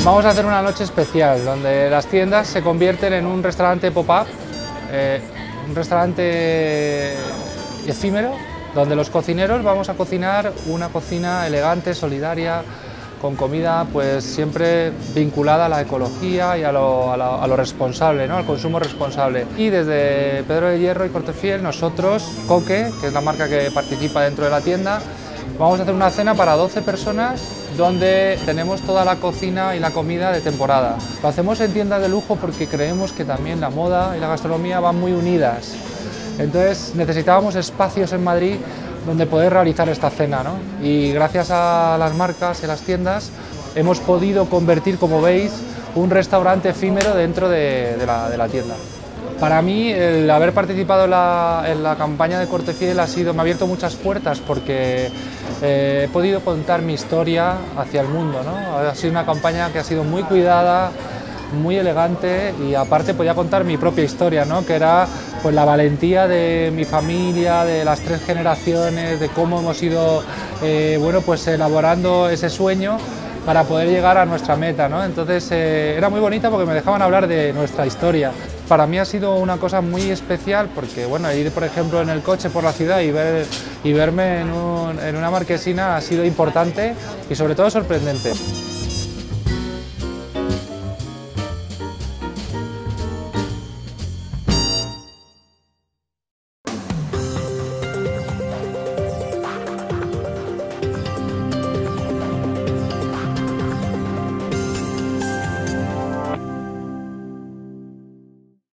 Vamos a hacer una noche especial, donde las tiendas se convierten en un restaurante pop-up, un restaurante efímero, donde los cocineros vamos a cocinar una cocina elegante, solidaria, con comida pues siempre vinculada a la ecología y a lo responsable, ¿no? Al consumo responsable. Y desde Pedro de Hierro y Cortefiel, nosotros, Coque, que es la marca que participa dentro de la tienda, vamos a hacer una cena para 12 personas donde tenemos toda la cocina y la comida de temporada. Lo hacemos en tiendas de lujo porque creemos que también la moda y la gastronomía van muy unidas. Entonces necesitábamos espacios en Madrid donde poder realizar esta cena, ¿no? Y gracias a las marcas y las tiendas hemos podido convertir, como veis, un restaurante efímero dentro de la tienda. Para mí, el haber participado en la campaña de Cortefiel me ha abierto muchas puertas porque he podido contar mi historia hacia el mundo, ¿no? Ha sido una campaña que ha sido muy cuidada, muy elegante y aparte podía contar mi propia historia, ¿no? Que era pues, la valentía de mi familia, de las 3 generaciones, de cómo hemos ido bueno, pues, elaborando ese sueño para poder llegar a nuestra meta, ¿no? Entonces era muy bonita porque me dejaban hablar de nuestra historia. Para mí ha sido una cosa muy especial porque bueno, ir por ejemplo en el coche por la ciudad y verme en una marquesina ha sido importante y sobre todo sorprendente.